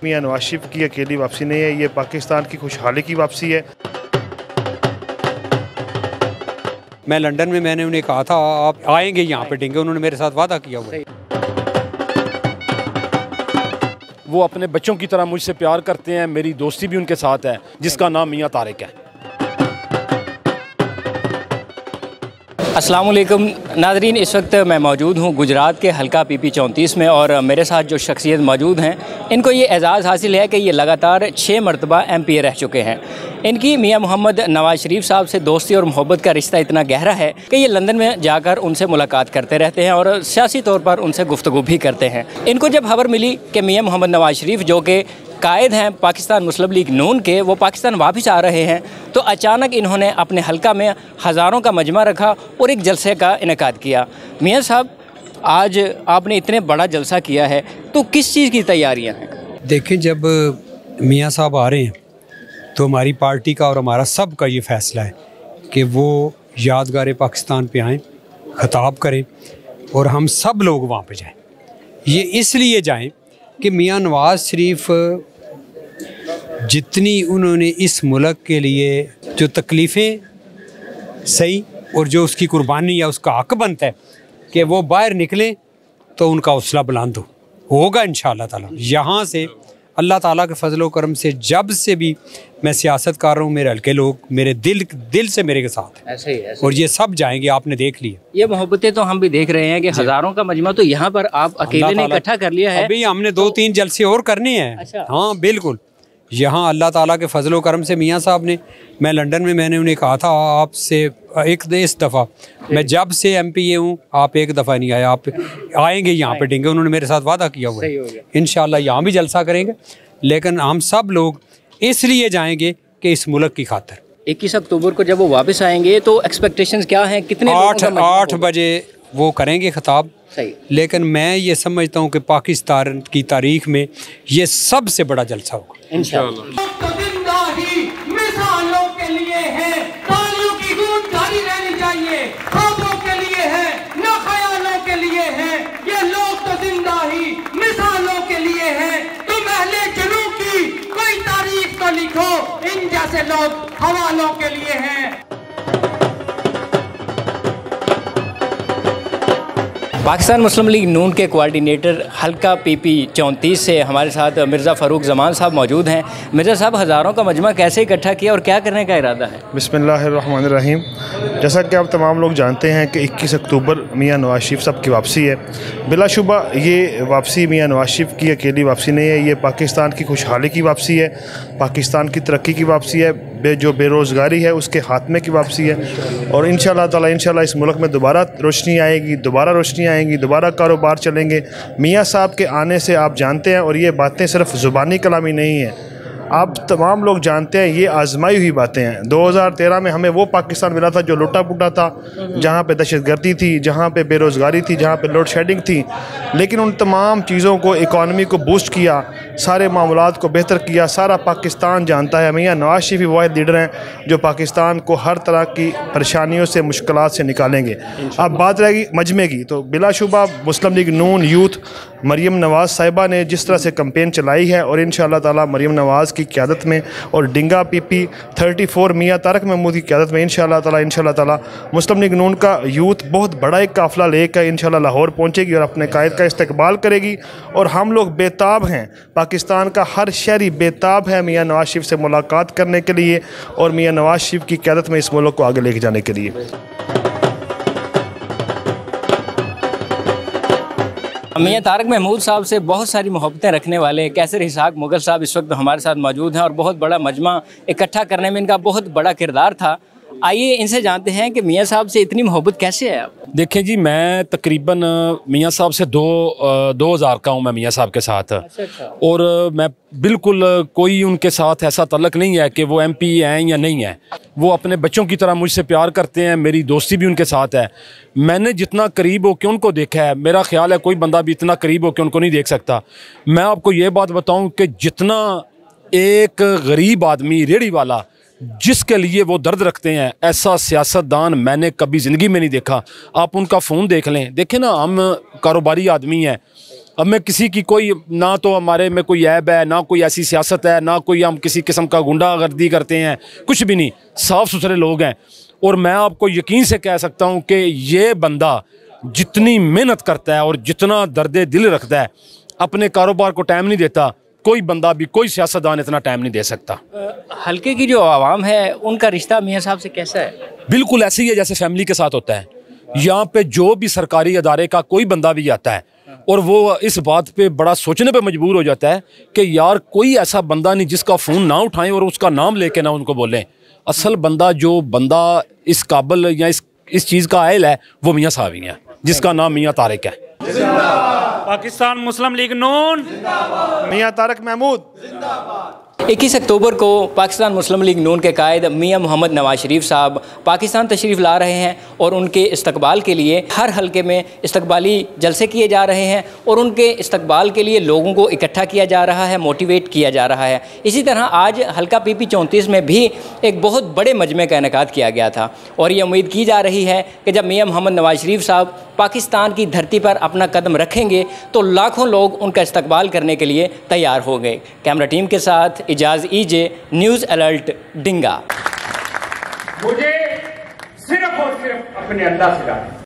मियां नवाज शरीफ की अकेली वापसी नहीं है, ये पाकिस्तान की खुशहाली की वापसी है। मैं लंदन में मैंने उन्हें कहा था आप आएंगे यहाँ पे टिंगे, उन्होंने मेरे साथ वादा किया हुआ है। वो अपने बच्चों की तरह मुझसे प्यार करते हैं, मेरी दोस्ती भी उनके साथ है, जिसका नाम मियां तारिक है। अस्सलाम वालेकुम नाज़रीन, इस वक्त मैं मौजूद हूँ गुजरात के हल्का PP 34 में और मेरे साथ जो शख्सियत मौजूद हैं इनको ये एज़ाज़ हासिल है कि ये लगातार 6 मरतबा MP रह चुके हैं। इनकी मियां मोहम्मद नवाज शरीफ साहब से दोस्ती और मोहब्बत का रिश्ता इतना गहरा है कि ये लंदन में जाकर उनसे मुलाकात करते रहते हैं और सियासी तौर पर उनसे गुफ्तगू भी करते हैं। इनको जब खबर मिली कि मियां मोहम्मद नवाज शरीफ जो कि कायद हैं पाकिस्तान मुस्लिम लीग नून के, वो पाकिस्तान वापस आ रहे हैं, तो अचानक इन्होंने अपने हल्का में हज़ारों का मजमा रखा और एक जलसे का इनेकाद किया। मियां साहब, आज आपने इतने बड़ा जलसा किया है तो किस चीज़ की तैयारियां हैं? देखें, जब मियां साहब आ रहे हैं तो हमारी पार्टी का और हमारा सब का ये फ़ैसला है कि वो यादगार पाकिस्तान पे आएँ, ख़ताब करें और हम सब लोग वहाँ पे जाएं। ये इसलिए जाएं कि मियां नवाज शरीफ जितनी उन्होंने इस मुल्क के लिए जो तकलीफ़ें सही और जो उसकी कुर्बानी या उसका हक बनता है कि वो बाहर निकलें, तो उनका हौसला बुलंद होगा इंशाअल्लाह ताला। यहाँ से अल्लाह ताला के फजलो करम से जब से भी मैं सियासत कर रहा हूँ, मेरे हल्के लोग मेरे दिल से मेरे के साथ हैं। ऐसे ही और ये सब जाएंगे, आपने देख लिया। ये मोहब्बतें तो हम भी देख रहे हैं कि हज़ारों का मजमा तो यहाँ पर आप अकेले ने इकट्ठा कर लिया है। अभी हमने 2-3 जलसे और करने हैं। अच्छा। हाँ बिल्कुल, यहाँ अल्लाह ताला के फजलो करम से मियाँ साहब ने, मैं लंदन में मैंने उन्हें कहा था आपसे इस दफ़ा, मैं जब से MP हूँ आप एक दफ़ा नहीं आए, आप आएंगे यहाँ पे टिंगे, उन्होंने मेरे साथ वादा किया हुआ है। इंशाअल्लाह यहाँ भी जलसा करेंगे, लेकिन हम सब लोग इसलिए जाएंगे कि इस मुल्क की खातिर। 21 अक्टूबर को जब वो वापस आएंगे तो एक्सपेक्टेशंस क्या हैं? कितने 8 बजे वो करेंगे खिताब। लेकिन मैं ये समझता हूँ कि पाकिस्तान की तारीख में ये सबसे बड़ा जलसा होगा इंशाअल्लाह। लिखो, इन जैसे लोग हवालों के लिए हैं। पाकिस्तान मुस्लिम लीग नून के कोऑर्डिनेटर हल्का PP 34 से हमारे साथ मिर्ज़ा फ़ारूक ज़मान साहब मौजूद हैं। मिर्ज़ा साहब, हज़ारों का मजमा कैसे इकट्ठा किया और क्या करने का इरादा है? बिस्मिल्लाहिर्रहमानिर्रहीम। जैसा कि आप तमाम लोग जानते हैं कि 21 अक्टूबर मियां नवाज शरीफ साहब की वापसी है। बिलाशुबा ये वापसी मियां नवाज शरीफ की अकेली वापसी नहीं है, ये पाकिस्तान की खुशहाली की वापसी है, पाकिस्तान की तरक्की की वापसी है, जो बेरोज़गारी है उसके खात्मे की वापसी है। और इंशाअल्लाह ताला इस मुल्क में दोबारा रोशनी आएगी, दोबारा कारोबार चलेंगे। मियाँ साहब के आने से आप जानते हैं, और ये बातें सिर्फ ज़ुबानी कलामी नहीं है, आप तमाम लोग जानते हैं, ये आजमाई हुई बातें हैं। 2013 में हमें वो पाकिस्तान मिला था जो लुटा पुटा था, जहाँ पे दहशतगर्दी थी, जहाँ पे बेरोज़गारी थी, जहाँ पे लोड शेडिंग थी। लेकिन उन तमाम चीज़ों को, इकॉनमी को बूस्ट किया, सारे मामलात को बेहतर किया। सारा पाकिस्तान जानता है मियां नवाज शरीफ ही वाहिद लीडर हैं जो पाकिस्तान को हर तरह की परेशानियों से, मुश्किलात से निकालेंगे। अब बात रहेगी मजमे की, तो बिलाशुबा मुस्लिम लीग नून यूथ मरीम नवाज़ साहिबा ने जिस तरह से कैंपेन चलाई है, और इंशाअल्लाह ताला मरीम नवाज़ की क़यादत में और डिंगा PP 34 मियां तारिक महमूद की क़यादत में इंशाअल्लाह ताला मुस्लिम लीग नून का यूथ बहुत बड़ा एक काफ़िला लेकर इंशाअल्लाह लाहौर पहुँचेगी और अपने कायद का इस्तकबाल करेगी। और हम लोग बेताब हैं, पाकिस्तान का हर शहरी बेताब है मियां नवाज शरीफ से मुलाकात करने के लिए और मियां नवाज शरीफ की क़यादत में इस मुल्क को आगे लेके जाने के लिए। मियां तारिक महमूद साहब से बहुत सारी मोहब्बतें रखने वाले कैसर इसहाक मुगल साहब इस वक्त हमारे साथ मौजूद हैं और बहुत बड़ा मजमा इकट्ठा करने में इनका बहुत बड़ा किरदार था। आइए इनसे जानते हैं कि मियां साहब से इतनी मोहब्बत कैसे है आप? देखें जी, मैं तकरीबन मियां साहब से 2000 का हूँ मैं मियां साहब के साथ। अच्छा। और मैं बिल्कुल कोई उनके साथ ऐसा तल्लक नहीं है कि वो MP हैं या नहीं है। वो अपने बच्चों की तरह मुझसे प्यार करते हैं, मेरी दोस्ती भी उनके साथ है। मैंने जितना करीब होकर उनको देखा है, मेरा ख्याल है कोई बंदा भी इतना करीब होकर उनको नहीं देख सकता। मैं आपको ये बात बताऊँ कि जितना एक गरीब आदमी, रेहड़ी वाला, जिसके लिए वो दर्द रखते हैं, ऐसा सियासतदान मैंने कभी ज़िंदगी में नहीं देखा। आप उनका फ़ोन देख लें, देखें ना, हम कारोबारी आदमी हैं, अब मैं किसी की कोई ना तो हमारे में कोई ऐब है, ना कोई ऐसी सियासत है, ना कोई हम किसी किस्म का गुंडागर्दी करते हैं, कुछ भी नहीं, साफ़ सुथरे लोग हैं। और मैं आपको यकीन से कह सकता हूँ कि ये बंदा जितनी मेहनत करता है और जितना दर्द दिल रखता है, अपने कारोबार को टाइम नहीं देता, कोई बंदा भी, कोई सियासतदान इतना टाइम नहीं दे सकता। हल्के की जो आवाम है उनका रिश्ता मियाँ साहब से कैसा है? बिल्कुल ऐसे ही है जैसे फैमिली के साथ होता है। यहाँ पे जो भी सरकारी अदारे का कोई बंदा भी आता है और वो इस बात पे बड़ा सोचने पे मजबूर हो जाता है कि यार कोई ऐसा बंदा नहीं जिसका फ़ोन ना उठाएं और उसका नाम लेके ना उनको बोलें। असल बंदा, जो बंदा इस काबिल या इस चीज़ का आयल है, वो मियाँ साहब ही हैं, जिसका नाम मियाँ तारिक है। पाकिस्तान मुस्लिम लीग नून, मियाँ तारिक महमूद। 21 अक्टूबर को पाकिस्तान मुस्लिम लीग नून के कायद मियाँ मोहम्मद नवाज शरीफ साहब पाकिस्तान तशरीफ़ ला रहे हैं और उनके इस्तकबाल के लिए हर हलके में इस्तकबाली जलसे किए जा रहे हैं और उनके इस्तकबाल के लिए लोगों को इकट्ठा किया जा रहा है, मोटिवेट किया जा रहा है। इसी तरह आज हलका PP 34 में भी एक बहुत बड़े मजमे का इनेकाद किया गया था और ये उम्मीद की जा रही है कि जब मियाँ मोहम्मद नवाज शरीफ साहब पाकिस्तान की धरती पर अपना कदम रखेंगे तो लाखों लोग उनका इस्तकबाल करने के लिए तैयार हो गए। कैमरा टीम के साथ इजाज़ ईजे, न्यूज़ अलर्ट, डिंगा। मुझे सिर्फ और सिर्फ अपने अल्लाह से डरना है।